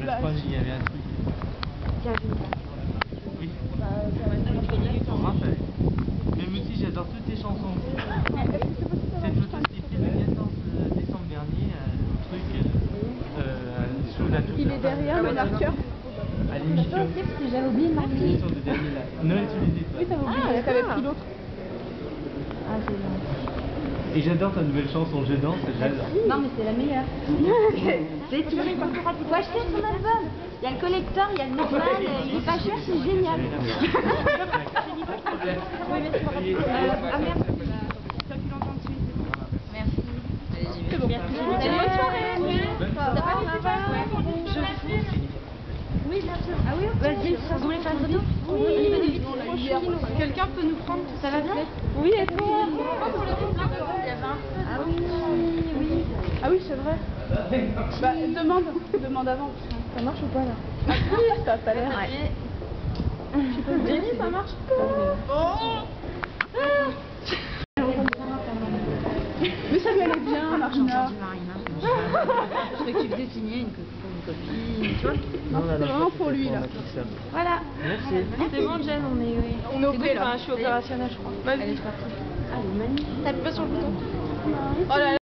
je crois qu'il y avait un truc. Oui. On me rappelle. Même aussi, j'adore toutes tes chansons. Cette photo, c'était fait le 14 décembre dernier, au truc, sous la Il est derrière le marqueur. À l'émission. J'avais oublié de marquer. L'émission de Daniela. Noël tu les étoiles. Oui, t'avais oublié, t'avais pris l'autre. Ah, c'est bon. Et j'adore ta nouvelle chanson, Je danse, j'adore. Non, mais c'est la meilleure. C'est tout. Faut acheter son album. Il y a le collector, il y a le normal, il est pas cher, c'est génial. Oui, mais c'est pas grave. Ah merde. Toi qui l'entends dessus. Merci. C'est bon. Bonne soirée. Oui, bien sûr. Ah oui, vas-y, vous voulez faire une photo? Oui. Quelqu'un peut nous prendre? Ça va bien? Oui, et toi? Ah oui, oui. Ah oui, c'est vrai. Bah, demande avant. Ça marche ou pas là? Ah oui, ça a pas l'air. Ouais. Tu peux me dire si ça marche? Mais ça lui allait bien, Marina. Je croyais que tu faisais signer une copine, tu vois? Non, c'est vraiment pour lui là. Voilà. Merci. C'est bon, Jen, on est... On est au pré là. Je suis opérationnelle, je crois. Vas-y. Elle est partie. Ah, elle est magnifique. T'appuies pas sur le bouton. Oh là là.